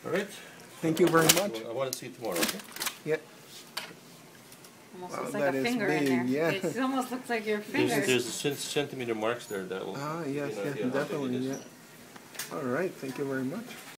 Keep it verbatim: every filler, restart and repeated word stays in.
All right. Thank you very much. I want to see you tomorrow. Okay? Yeah. Almost Wow, looks like that a is finger big, in there. yeah. It almost looks like your There's, fingers. there's cent centimeter marks there that will. Ah, yes, you know, yes, yeah, how big definitely, it is. yeah. All right, thank you very much.